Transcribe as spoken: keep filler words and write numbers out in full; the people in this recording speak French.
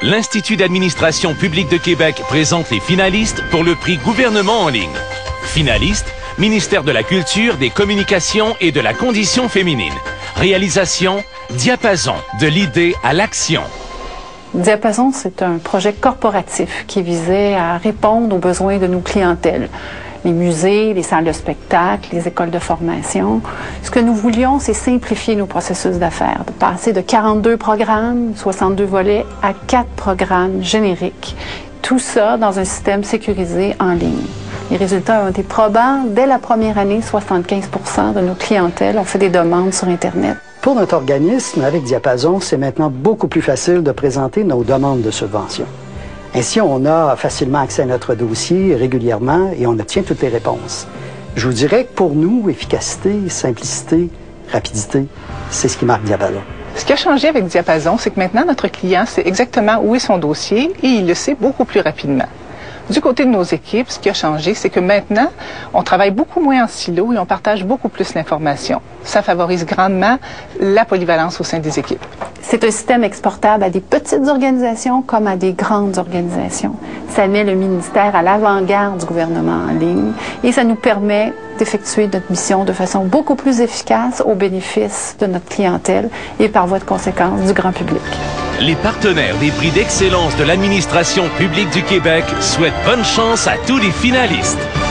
l'Institut d'administration publique de Québec présente les finalistes pour le prix Gouvernement en ligne. Finalistes, Ministère de la Culture, des Communications et de la Condition féminine. Réalisation, Diapason, de l'idée à l'action. Diapason, c'est un projet corporatif qui visait à répondre aux besoins de nos clientèles. Les musées, les salles de spectacle, les écoles de formation. Ce que nous voulions, c'est simplifier nos processus d'affaires, de passer de quarante-deux programmes, soixante-deux volets, à quatre programmes génériques. Tout ça dans un système sécurisé en ligne. Les résultats ont été probants. Dès la première année, soixante-quinze pour cent de nos clientèles ont fait des demandes sur Internet. Pour notre organisme, avec Diapason, c'est maintenant beaucoup plus facile de présenter nos demandes de subvention. Ainsi, on a facilement accès à notre dossier régulièrement et on obtient toutes les réponses. Je vous dirais que pour nous, efficacité, simplicité, rapidité, c'est ce qui marque Diapason. Ce qui a changé avec Diapason, c'est que maintenant, notre client sait exactement où est son dossier et il le sait beaucoup plus rapidement. Du côté de nos équipes, ce qui a changé, c'est que maintenant, on travaille beaucoup moins en silo et on partage beaucoup plus l'information. Ça favorise grandement la polyvalence au sein des équipes. C'est un système exportable à des petites organisations comme à des grandes organisations. Ça met le ministère à l'avant-garde du gouvernement en ligne et ça nous permet d'effectuer notre mission de façon beaucoup plus efficace au bénéfice de notre clientèle et par voie de conséquence du grand public. Les partenaires des prix d'excellence de l'administration publique du Québec souhaitent bonne chance à tous les finalistes.